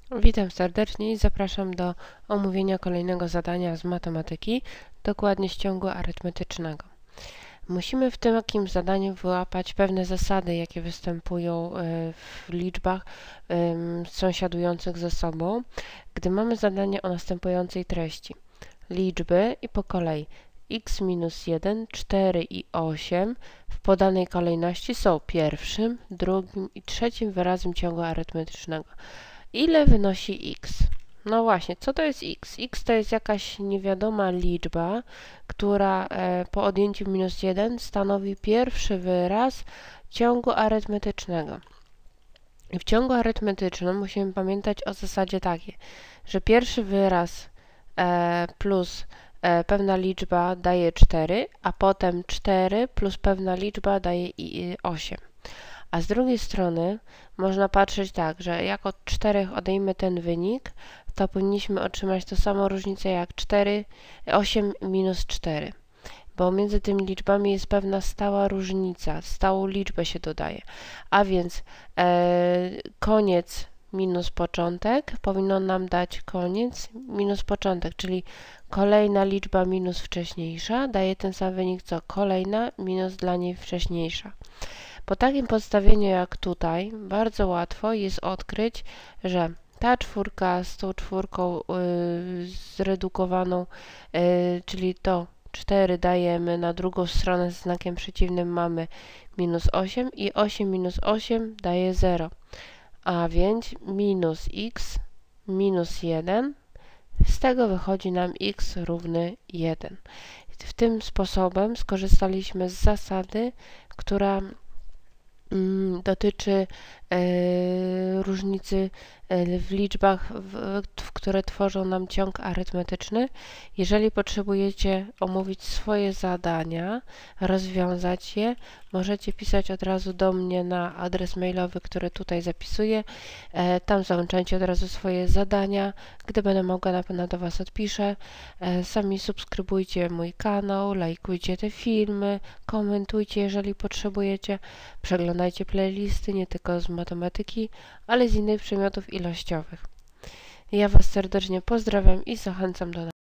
Witam serdecznie i zapraszam do omówienia kolejnego zadania z matematyki, dokładnie z ciągu arytmetycznego. Musimy w takim zadaniu wyłapać pewne zasady, jakie występują w liczbach sąsiadujących ze sobą, gdy mamy zadanie o następującej treści. Liczby i po kolei x minus 1, 4 i 8 w podanej kolejności są pierwszym, drugim i trzecim wyrazem ciągu arytmetycznego. Ile wynosi x? No właśnie, co to jest x? X to jest jakaś niewiadoma liczba, która po odjęciu minus 1 stanowi pierwszy wyraz ciągu arytmetycznego. W ciągu arytmetycznym musimy pamiętać o zasadzie takiej, że pierwszy wyraz plus pewna liczba daje 4, a potem 4 plus pewna liczba daje 8. A z drugiej strony można patrzeć tak, że jak od 4 odejmę ten wynik, to powinniśmy otrzymać tą samą różnicę jak 8 minus 4. Bo między tymi liczbami jest pewna stała różnica, stałą liczbę się dodaje. A więc koniec minus początek powinno nam dać koniec minus początek, czyli kolejna liczba minus wcześniejsza daje ten sam wynik co kolejna minus dla niej wcześniejsza. Po takim podstawieniu jak tutaj bardzo łatwo jest odkryć, że ta czwórka z tą czwórką zredukowaną, czyli to 4 dajemy na drugą stronę z znakiem przeciwnym mamy minus 8 i 8 minus 8 daje 0. A więc minus x minus 1, z tego wychodzi nam x równy 1. Tym sposobem skorzystaliśmy z zasady, która dotyczy różnicy w liczbach, które tworzą nam ciąg arytmetyczny. Jeżeli potrzebujecie omówić swoje zadania, rozwiązać je, możecie pisać od razu do mnie na adres mailowy, który tutaj zapisuję. Tam załączajcie od razu swoje zadania. Gdy będę mogła, na pewno do Was odpiszę. Sami subskrybujcie mój kanał, lajkujcie te filmy, komentujcie, jeżeli potrzebujecie. Przeglądajcie playlisty nie tylko z matematyki, ale z innych przedmiotów ilościowych. Ja Was serdecznie pozdrawiam i zachęcam do